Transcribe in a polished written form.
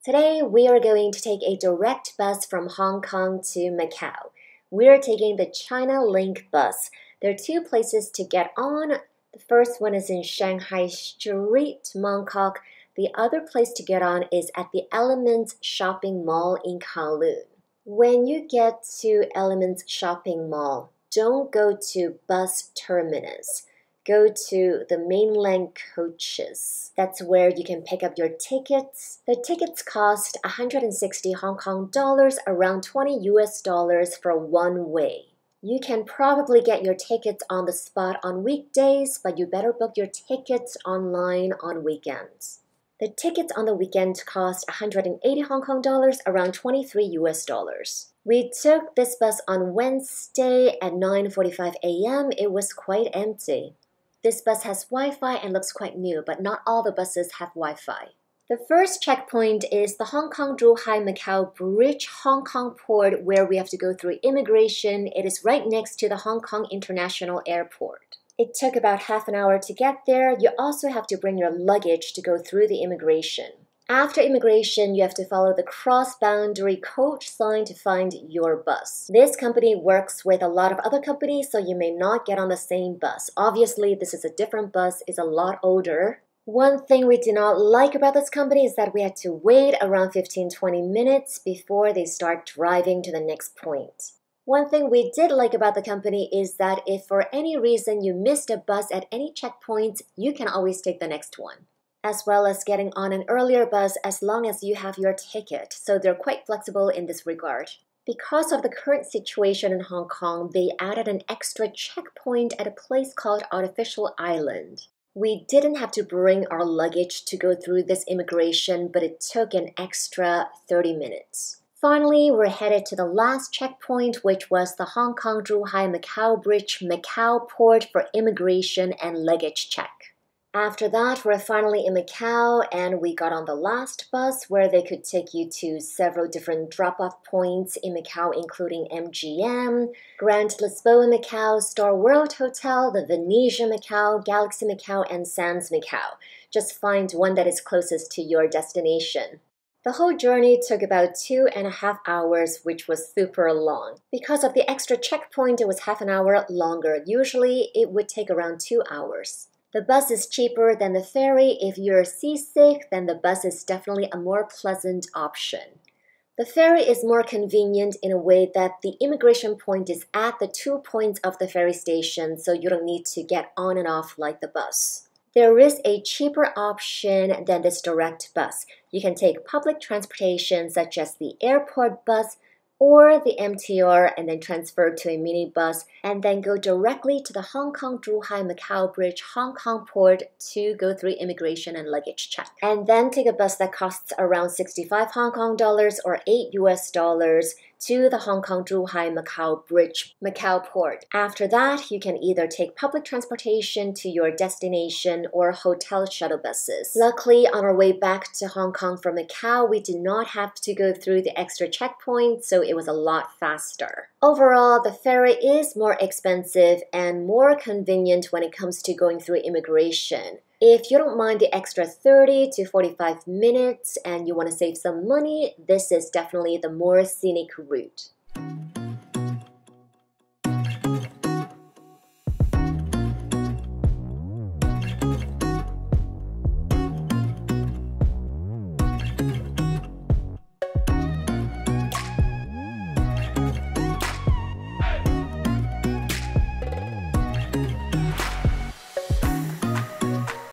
Today, we are going to take a direct bus from Hong Kong to Macau. We're taking the China Link bus. There are two places to get on. The first one is in Shanghai Street, Mongkok. The other place to get on is at the Elements Shopping Mall in Kowloon. When you get to Elements Shopping Mall, don't go to bus terminus. Go to the mainland coaches. That's where you can pick up your tickets. The tickets cost 160 Hong Kong dollars, around 20 US dollars for one way. You can probably get your tickets on the spot on weekdays, but you better book your tickets online on weekends. The tickets on the weekend cost 180 Hong Kong dollars, around 23 US dollars. We took this bus on Wednesday at 9:45 a.m. It was quite empty. This bus has Wi-Fi and looks quite new, but not all the buses have Wi-Fi. The first checkpoint is the Hong Kong-Zhuhai-Macau Bridge, Hong Kong Port, where we have to go through immigration. It is right next to the Hong Kong International Airport. It took about half an hour to get there. You also have to bring your luggage to go through the immigration. After immigration, you have to follow the cross-boundary coach sign to find your bus. This company works with a lot of other companies, so you may not get on the same bus. Obviously, this is a different bus, it's a lot older. One thing we do not like about this company is that we had to wait around 15-20 minutes before they start driving to the next point. One thing we did like about the company is that if for any reason you missed a bus at any checkpoint, you can always take the next one, as well as getting on an earlier bus as long as you have your ticket, so they're quite flexible in this regard. Because of the current situation in Hong Kong, they added an extra checkpoint at a place called Artificial Island. We didn't have to bring our luggage to go through this immigration, but it took an extra 30 minutes. Finally, we're headed to the last checkpoint, which was the Hong Kong-Zhuhai-Macau Bridge, Macau Port for immigration and luggage check. After that, we're finally in Macau and we got on the last bus where they could take you to several different drop-off points in Macau, including MGM, Grand Lisboa Macau, Star World Hotel, the Venetian Macau, Galaxy Macau, and Sands Macau. Just find one that is closest to your destination. The whole journey took about 2.5 hours, which was super long. Because of the extra checkpoint, it was half an hour longer. Usually, it would take around 2 hours. The bus is cheaper than the ferry. If you're seasick, then the bus is definitely a more pleasant option. The ferry is more convenient in a way that the immigration point is at the 2 points of the ferry station, so you don't need to get on and off like the bus. There is a cheaper option than this direct bus. You can take public transportation such as the airport bus or the MTR and then transfer to a minibus and then go directly to the Hong Kong-Zhuhai-Macau Bridge, Hong Kong Port to go through immigration and luggage check. And then take a bus that costs around 65 Hong Kong dollars or 8 US dollars to the Hong Kong-Zhuhai-Macau Bridge, Macau Port. After that, you can either take public transportation to your destination or hotel shuttle buses. Luckily, on our way back to Hong Kong from Macau, we did not have to go through the extra checkpoint, so it was a lot faster. Overall, the ferry is more expensive and more convenient when it comes to going through immigration. If you don't mind the extra 30 to 45 minutes and you want to save some money, this is definitely the more scenic route.